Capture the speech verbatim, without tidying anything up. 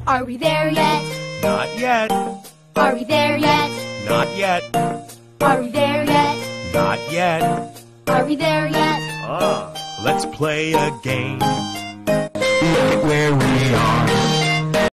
Are we there yet? Not yet. Are we there yet? Not yet. Are we there yet? Not yet. Are we there yet? Ah, let's play a game. Look at where we are.